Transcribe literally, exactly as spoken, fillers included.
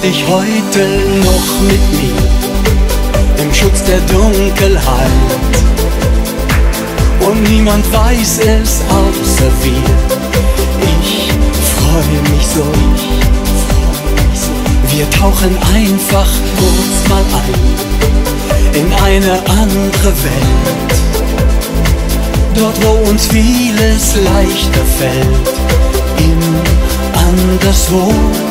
dich heute noch mit mir im Schutz der Dunkelheit. Und niemand weiß es außer wir. Ich freue mich so, wir tauchen einfach kurz mal ein in eine andere Welt. Dort, wo uns vieles leichter fällt, in anderswo.